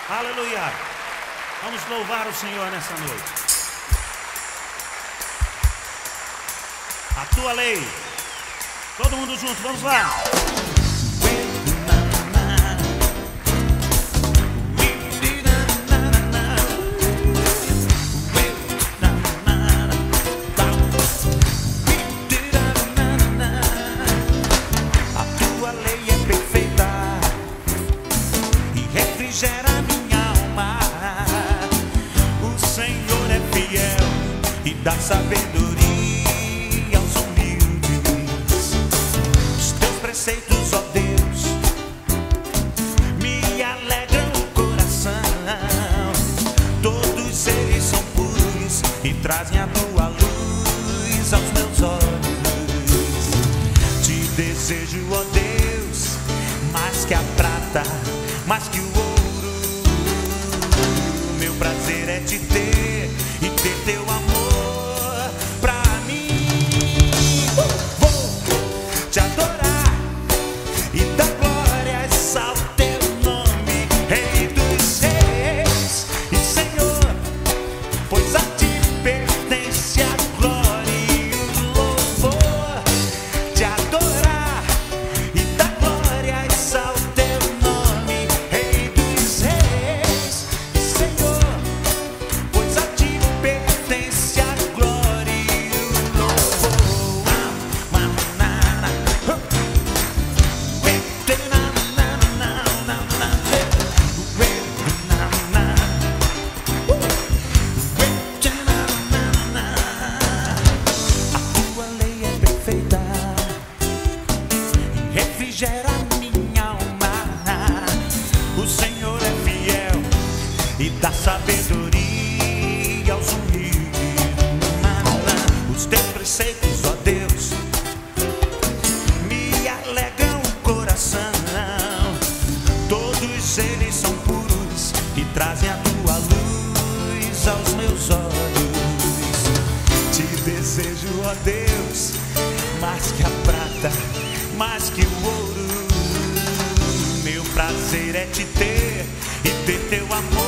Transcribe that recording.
Aleluia. Vamos louvar o Senhor nessa noite. A tua lei. Todo mundo junto, vamos lá. Gera minha alma. O Senhor é fiel e dá sabedoria aos humildes. Os teus preceitos, ó Deus, me alegram o coração. Todos eles são puros e trazem a tua luz aos meus olhos. Te desejo, ó Deus, mais que a prata, mais que o ouro. Meu prazer é te ter e ter teu amor pra mim. Vou te adorar e dar glórias ao teu nome, Rei dos Reis e Senhor, pois a ti pertence a glória e o louvor. Te adorar e dar glórias ao teu nome, Rei dos Reis e Senhor, pois a ti pertence a glória e o louvor. A tua lei é perfeita, refrigera minha alma. O Senhor é fiel e dá sabedoria aos humildes. Os teus preceitos, ó Deus, me alegram o coração. Todos eles são puros e trazem a tua luz aos meus olhos. Te desejo, ó Deus, mais que a prata, mais que o ouro. Meu prazer é te ter e ter teu amor